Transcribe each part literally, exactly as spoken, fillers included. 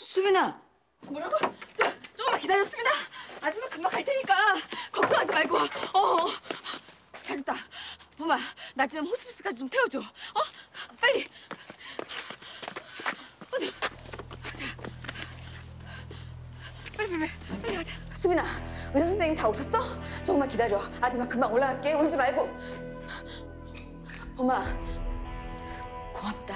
수빈아. 뭐라고? 저 조금만 기다려, 수빈아. 아줌마 금방 갈 테니까 걱정하지 말고. 어, 어. 잘됐다. 봄아, 나 지금 호스피스까지 좀 태워줘. 어? 빨리. 어디? 자, 빨리 빨리 빨리, 빨리 가자. 수빈아, 의사 선생님 다 오셨어? 조금만 기다려. 아줌마 금방 올라갈게. 울지 말고. 봄아, 고맙다.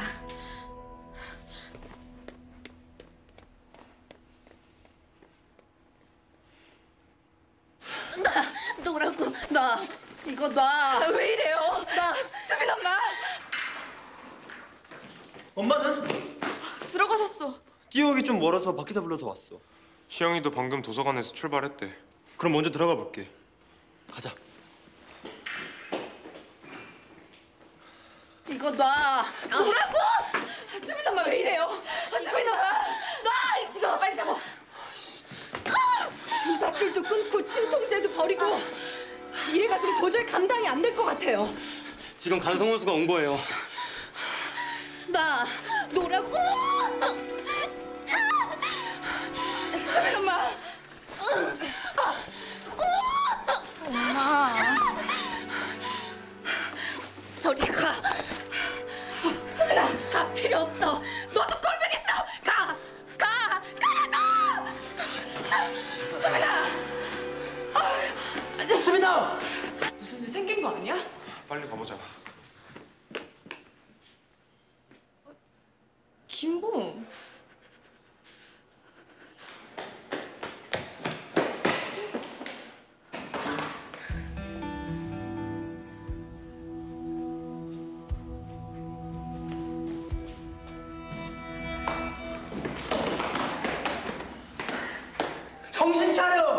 나 너라고. 나 이거 놔. 아, 왜 이래요? 나 수빈 엄마. 엄마는? 들어가셨어. 뛰어오기 좀 멀어서 밖에서 불러서 왔어. 시영이도 방금 도서관에서 출발했대. 그럼 먼저 들어가 볼게. 가자. 이거 놔. 뭐라고? 아, 수빈 엄마 왜 이래요? 아, 수빈 엄마. 놔! 지금 빨리 잡아. 주사줄도 끊고 진통제도 버리고 이래가지고 도저히 감당이 안 될 것 같아요. 지금 간성 원수가 온 거예요. 나 노라고. 수빈 엄마. 엄마. 저리 가. 수빈아. 가 필요 없어. 너도 꼴보기 있어. 가. 가. 가라고. 수빈아. 아, 수빈아! 무슨 일 생긴 거 아니야? 빨리 가보자. 김봉. 정신 차려!